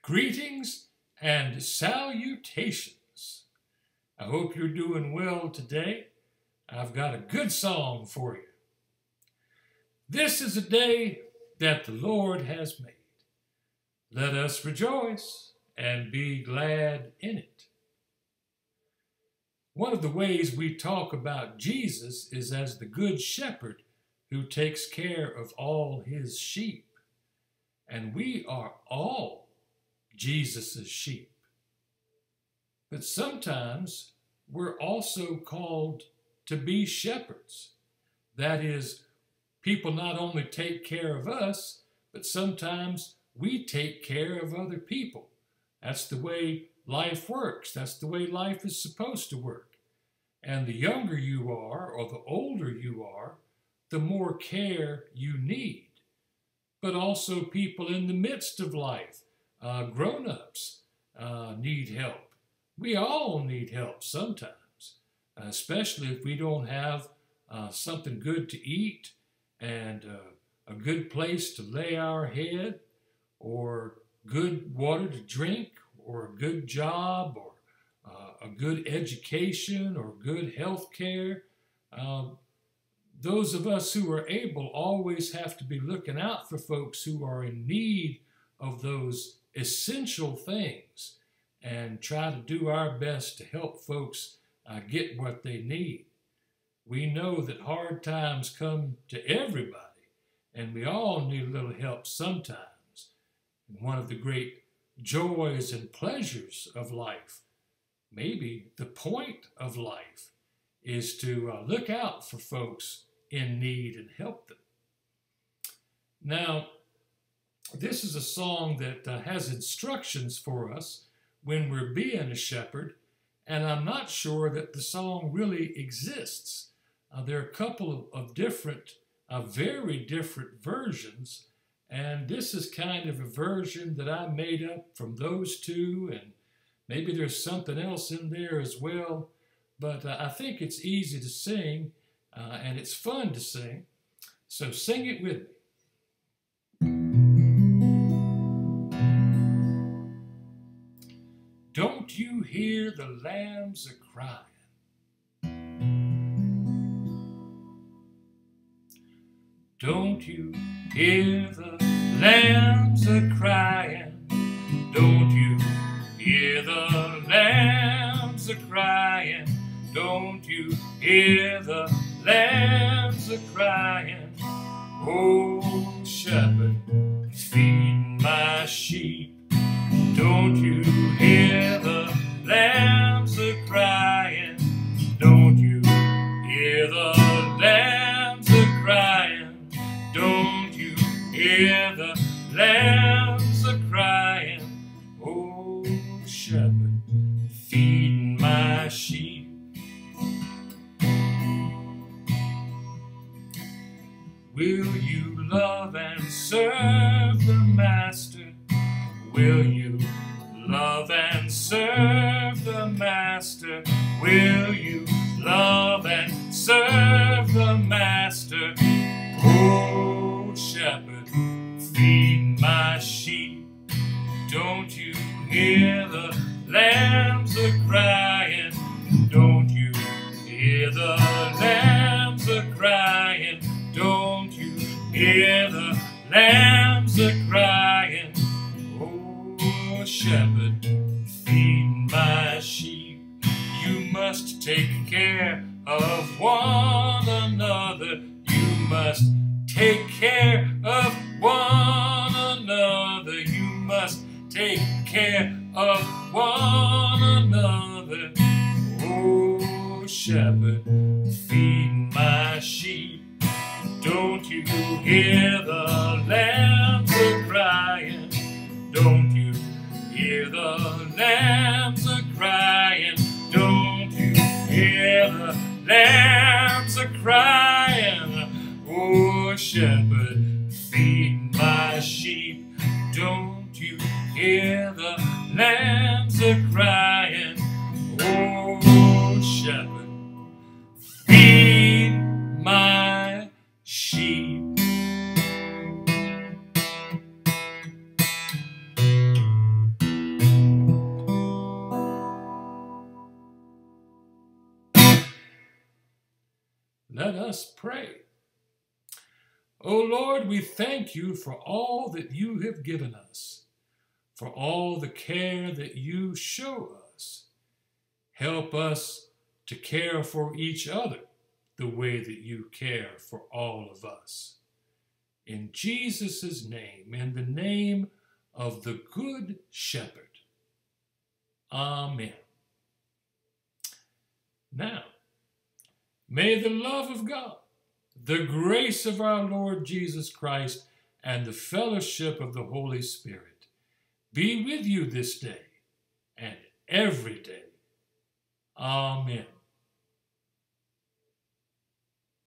Greetings and salutations. I hope you're doing well today. I've got a good song for you. This is a day that the Lord has made. Let us rejoice and be glad in it. One of the ways we talk about Jesus is as the good shepherd who takes care of all his sheep. And we are all Jesus' sheep. But sometimes we're also called to be shepherds. That is, people not only take care of us, but sometimes we take care of other people. That's the way life works. That's the way life is supposed to work. And the younger you are, or the older you are, the more care you need. But also people in the midst of life, grown-ups need help. We all need help sometimes, especially if we don't have something good to eat and a good place to lay our head, or good water to drink, or a good job, or a good education, or good health care. Those of us who are able always have to be looking out for folks who are in need of those essential things and try to do our best to help folks get what they need. We know that hard times come to everybody, and we all need a little help sometimes. And one of the great joys and pleasures of life, maybe the point of life, is to look out for folks in need and help them. Now, this is a song that has instructions for us when we're being a shepherd, and I'm not sure that the song really exists. There are a couple of different, very different versions, and this is kind of a version that I made up from those two, and maybe there's something else in there as well, but I think it's easy to sing, and it's fun to sing, so sing it with me. Don't you hear the lambs a-Cryin'? Don't you hear the lambs a-Cryin'? Don't you hear the lambs a-Cryin'? Don't you hear the lambs a-Cryin'? Oh, shepherd, feed my sheep. Don't you hear the lambs a-Cryin'? Don't you hear the lambs a-Cryin'? Don't you hear the lambs a-Cryin'? Oh, shepherd, feed my sheep. Will you love and serve the Master? Will you love and serve the Master? Will you love and serve the Master? Oh, shepherd, feed my sheep. Don't you hear the lambs a-Cryin'? Don't you hear the lambs a-Cryin'? Don't you hear the lambs a-Cryin'? Oh, shepherd, feed my sheep. You must take care of one another. You must take care of one another. You must take care of one another. Oh, shepherd, feed my sheep. Don't you hear the lambs a-Cryin'? Don't you hear the lambs a-Cryin'? Don't you hear the lambs a-Cryin'? Oh, shepherd, feed my sheep. Don't you hear the lambs a-Cryin'? Oh, shepherd, feed my sheep. Let us pray. O Lord, we thank you for all that you have given us, for all the care that you show us. Help us to care for each other the way that you care for all of us. In Jesus' name, in the name of the Good Shepherd. Amen. Now, may the love of God, the grace of our Lord Jesus Christ, and the fellowship of the Holy Spirit be with you this day and every day. Amen.